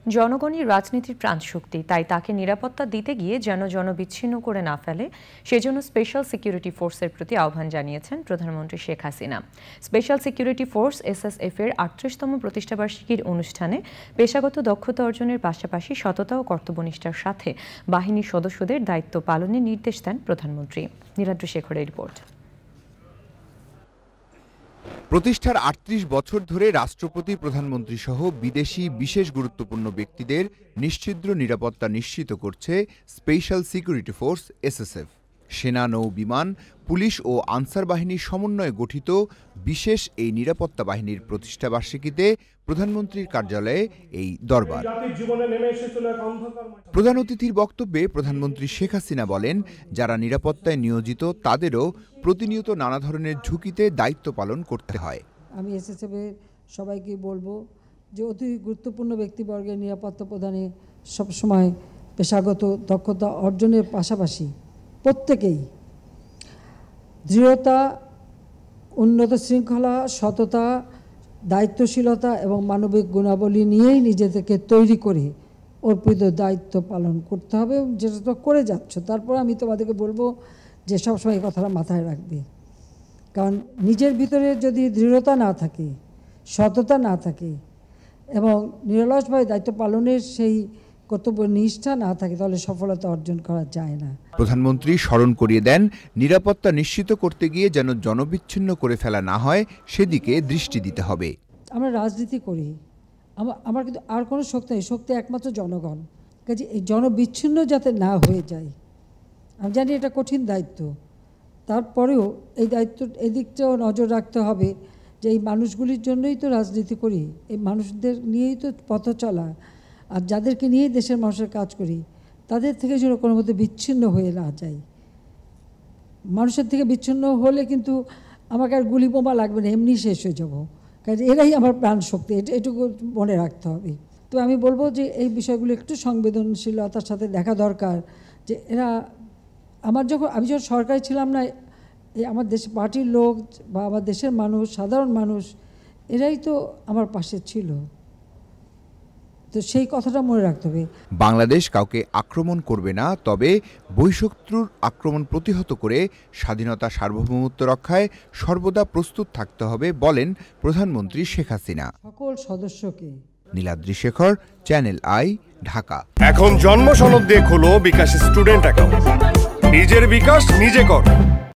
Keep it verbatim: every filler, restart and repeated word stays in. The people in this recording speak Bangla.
জনগণই রাজনীতির প্রাণশক্তি, তাই তাকে নিরাপত্তা দিতে গিয়ে যেন জনবিচ্ছিন্ন করে না ফেলে সেজন্য স্পেশাল সিকিউরিটি ফোর্সের প্রতি আহ্বান জানিয়েছেন প্রধানমন্ত্রী Sheikh Hasina. Special security force SSF এর আটত্রিশতম প্রতিষ্ঠাবার্ষিকীর অনুষ্ঠানে পেশাগত দক্ষতা অর্জনের পাশাপাশি সততা ও কর্তব্যনিষ্ঠার সাথে বাহিনীর সদস্যদের দায়িত্ব পালনের নির্দেশ দেন প্রধানমন্ত্রী। নীলাদ্রি শেখরের রিপোর্ট। প্রতিষ্ঠার আটত্রিশ বছর ধরে রাষ্ট্রপতি, প্রধানমন্ত্রী সহ বিদেশি বিশেষ গুরুত্বপূর্ণ ব্যক্তিদের নিশ্ছিদ্র নিরাপত্তা নিশ্চিত করছে স্পেশাল সিকিউরিটি ফোর্স এসএসএফ। সেনা, নৌ, বিমান, পুলিশ ও আনসার বাহিনীর সমন্বয়ে গঠিত বিশেষ এই নিরাপত্তা বাহিনীর প্রতিষ্ঠাবার্ষিকীতে প্রধানমন্ত্রীর কার্যালয়ে এই দরবার। প্রধান অতিথির বক্তব্যে প্রধানমন্ত্রী শেখ হাসিনা বলেন, যারা নিরাপত্তায় নিয়োজিত তাদেরও প্রতিনিয়ত নানা ধরনের ঝুঁকিতে দায়িত্ব পালন করতে হয়। আমি এসএসএফ এর সবাইকে বলবো যে অতি গুরুত্বপূর্ণ ব্যক্তিবর্গের নিরাপত্তা প্রদানে সবসময় পেশাগত দক্ষতা অর্জনের পাশাপাশি প্রত্যেকেই দৃঢ়তা, উন্নত শৃঙ্খলা, সততা, দায়িত্বশীলতা এবং মানবিক গুণাবলী নিয়েই নিজেদেরকে তৈরি করে অর্পিত দায়িত্ব পালন করতে হবে, যেটা তো করে যাচ্ছ। তারপর আমি তোমাদেরকে বলবো যে সবসময় এই কথাটা মাথায় রাখবে, কারণ নিজের ভিতরে যদি দৃঢ়তা না থাকে, সততা না থাকে এবং নিরলসভাবে দায়িত্ব পালনের সেই কর্তব্য নিষ্ঠা না থাকে, তাহলে সফলতা অর্জন করা যায় না। প্রধানমন্ত্রী স্মরণ করিয়ে দেন, নিরাপত্তা নিশ্চিত করতে গিয়ে যেন জনবিচ্ছিন্ন করে ফেলা না হয় সেদিকে দৃষ্টি দিতে হবে। আমরা রাজনীতি করি, আমার আমার কিন্তু আর কোনো শক্তি নেই, শক্তি একমাত্র জনগণ। কাজে এই জনবিচ্ছিন্ন যাতে না হয়ে যায়, আমি জানি এটা কঠিন দায়িত্ব, তারপরেও এই দায়িত্ব এদিকটাও নজর রাখতে হবে যে এই মানুষগুলির জন্যই তো রাজনীতি করি, এই মানুষদের নিয়েই তো পথ চলা, আর যাদেরকে নিয়েই দেশের মানুষের কাজ করি তাদের থেকে যেন কোনো মধ্যে বিচ্ছিন্ন হয়ে না যায়। মানুষের থেকে বিচ্ছিন্ন হলে কিন্তু আমাকে আর গুলি বোমা লাগবে না, এমনি শেষ হয়ে যাবো, কারণ এরাই আমার প্রাণ শক্তি, এটা এটুকু মনে রাখতে হবে। তো আমি বলবো যে এই বিষয়গুলো একটু সংবেদনশীলতার সাথে দেখা দরকার, যে এরা আমার যখন আমি যখন সরকারে ছিলাম না, এই আমার দেশ পার্টির লোক বা আমার দেশের মানুষ, সাধারণ মানুষ, এরাই তো আমার পাশে ছিল, তো সেই কথাটা মনে রাখতে হবে। বাংলাদেশ কাউকে আক্রমণ করবে না, তবে বহিঃশত্রুর আক্রমণ প্রতিহত করে স্বাধীনতা, সার্বভৌমত্ব রক্ষায় সর্বদা প্রস্তুত থাকতে হবে বলেন প্রধানমন্ত্রী শেখ হাসিনা। সকল সদস্যকে। Niladri Shekhar, Channel i, Dhaka. এখন জন্ম সনদ দিয়ে খোলো বিকাশ স্টুডেন্ট অ্যাকাউন্ট। নিজের বিকাশ নিজে কর।